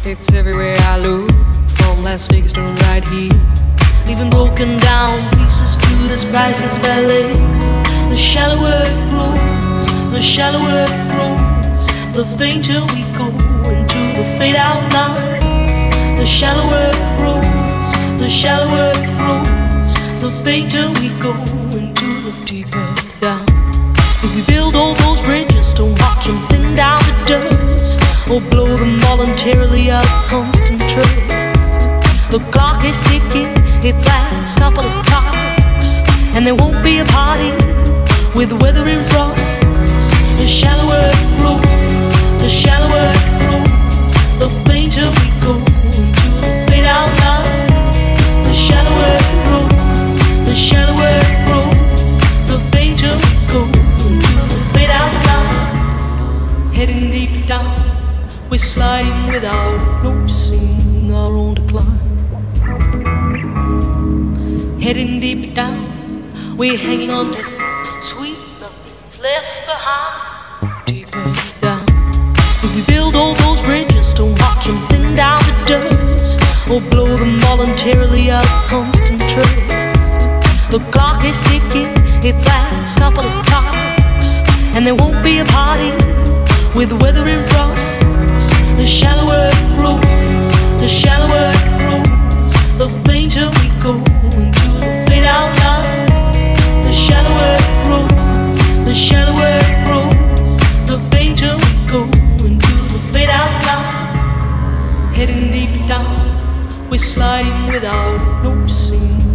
It's everywhere I look, from Las Vegas to right here. Leaving broken down pieces to this priceless ballet. The shallower it grows, the shallower it grows, the fainter we go into the fade out line. The shallower it grows, the shallower it grows, the fainter we go into the deeper down. If we build all those bridges, don't watch them thin down to dust, or blow them voluntarily out of constant trust. The clock is ticking, its last couple of clocks, and there won't be a party with the weather in front. The shallower it grows, the shallower it grows, the fainter we go into the fade out line. The shallower it grows, the shallower it grows, the fainter we go into the fade out line. Heading deep down, we're sliding without noticing our own decline. Heading deep down, we're hanging on to sweet nothing's left behind. Deeper down, if we build all those bridges, don't watch them thin down to dust, or blow them voluntarily out of constant trust. The clock is ticking, its last couple of clocks, and there won't be a party with the weather in front. The shallower it grows, the shallower it grows, the fainter we go into the fade out line. The shallower it grows, the shallower it grows, the fainter we go into the fade out line. Heading deep down, we're sliding without noticing